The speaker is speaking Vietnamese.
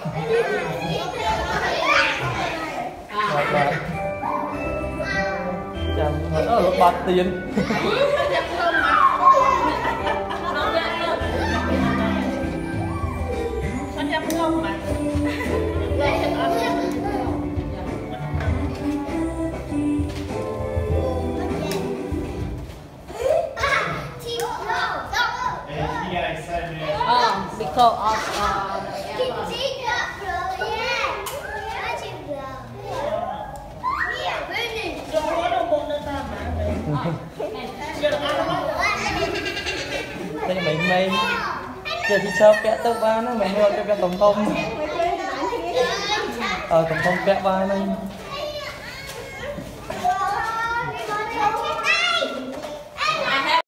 Lột bát tiền. Because of đây mày giờ thì sao kẹt tao ba nó mày mua cho cái tổng thông tổng thông kẹt ba này